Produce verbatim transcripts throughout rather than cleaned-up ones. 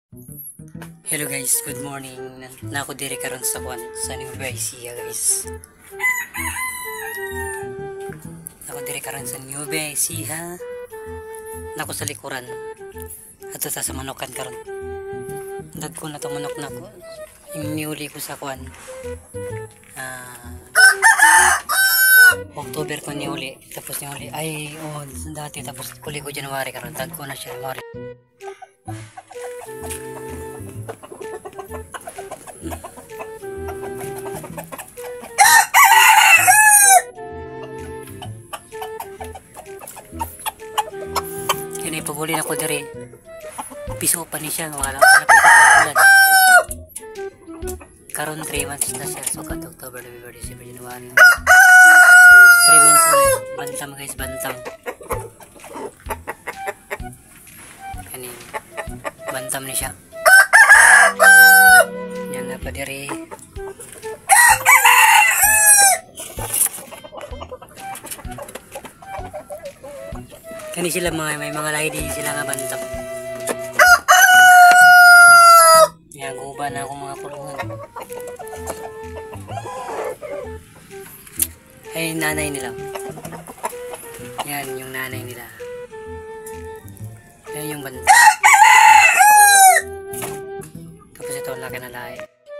Hello guys, good morning. Na ako diri karon sa kwan sa New Bicea guys. Ako diri karon sa New Bicea. Nako sa likuran. Ato ta sa manokan karon. Dagko na to manok nako. Yung niuli ko sa kwan. Ah October ko niuli, tapos niuli ay oh dati tapos kuli ko January karon dagko na siya January. Kini paguli na ko diri. Piso pa ni siya wala wala pa ulan. Karon three months na siya, so kat October, November, December, January. three months na bantam guys, bantam. Kani bantam ni siya. Yan na pa diri. Kani sila mga may mga lahi di sila nga bantam. Yan guba na ako mga kulungan. Ay nanay nila. Yan yung nanay nila. Yan yung bantam. Tapos ito laki na lahi.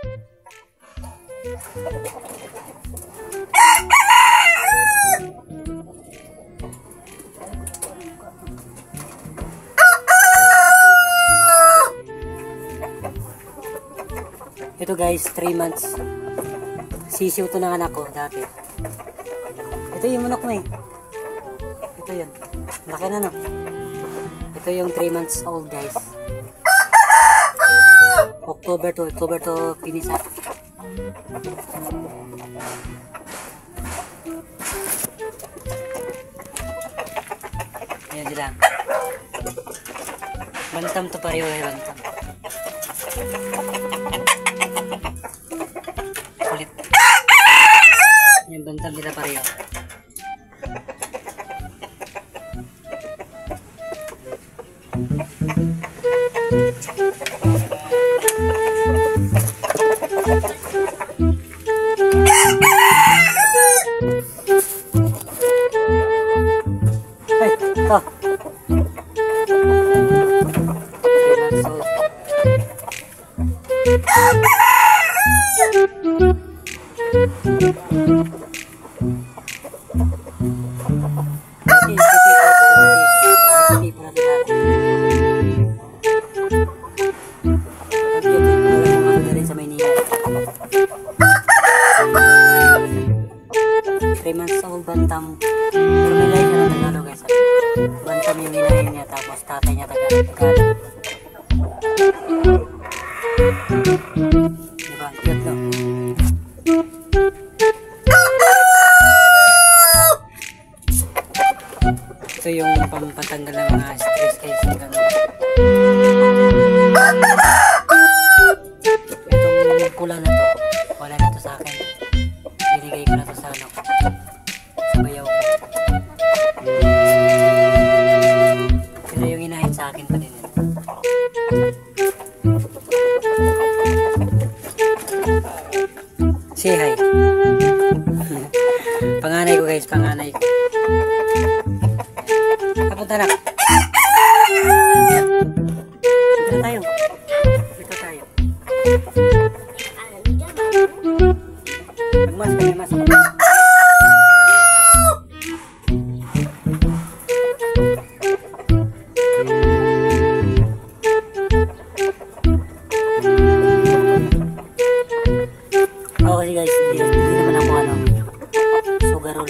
Ito guys, three months. Sisiw to ng anak ko dati. Ito yung manok mo eh. Ito yun. Laki na no. Ito yung three months old guys. October to, October to pinisa. Ayan sila. Bantam to pareho eh, bantam. Kulit. Yung bantam nila pareho. Ay, ito. three months old bantam. Pero may lahi siya ng Tagalog guys. Bantam yung hinahin niya tapos tatay niya Tagalog. Diba? Cute no? Ito yung pampatanggal ng mga stress guys. Itong kulang na to, wala na to sa akin. Binigay ko na to sa ano, sa bayaw ko. Pero yung inahin sa akin pa din yun. Say hi. Panganay ko guys, panganay ko. Kapunta na. Dito tayo. Dito tayo. Magmas ka, mas ako. Okay guys, hindi, hindi naman ako ano, sugarol.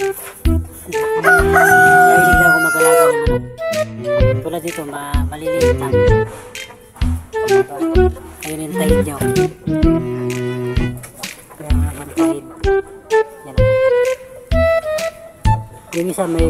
Nahilig na ako mag-alaga ng manok. Tulad dito, ma maliliit lang. Ayun yung tahid nyo. Kaya nga naman tahid. Yan. Yung isa may...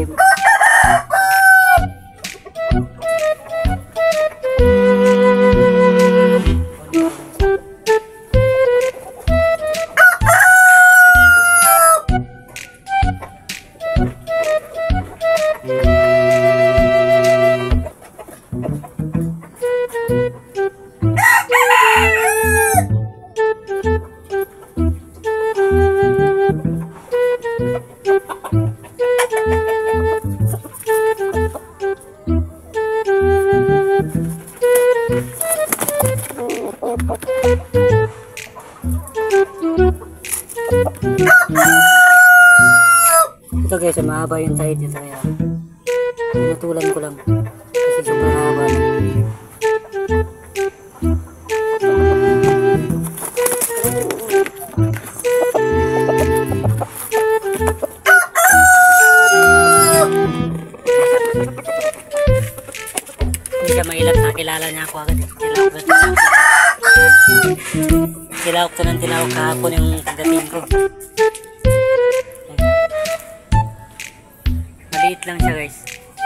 Ito guys, mahaba yung side nito kaya pinutulan ko lang kasi sobrang haba na. Hindi siya mailap, nakilala niya ako agad eh. Tilawak na tilawak tilawak to ng tilawak kahapon yung pagdating ko. Maliit lang siya guys.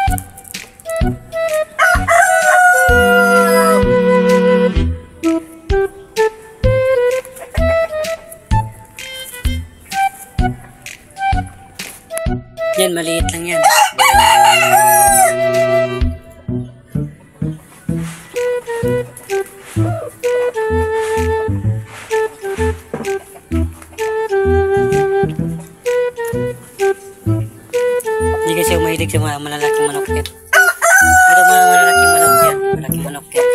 Yan, maliit lang yan. Hindi kasi ako mahilig sa mga malalaking manok yan. Pero mga malalaking manok yan. Malalaking manok yan.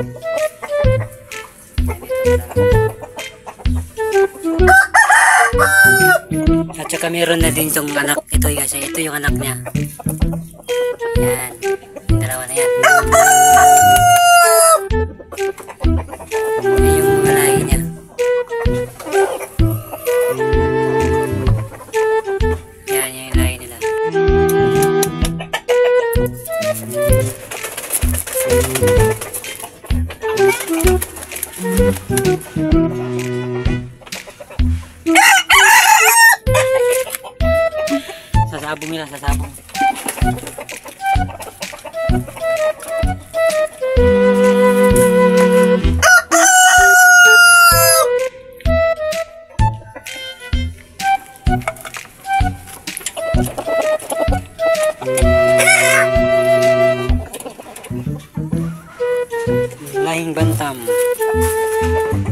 At saka meron na din itong anak. Ito guys, ito yung anak niya. Yan. Yung dalawa na yan. Yan yung malahi niya. Yan yung lahi nila. Sasabong nila, sasabong. Lahing bantam.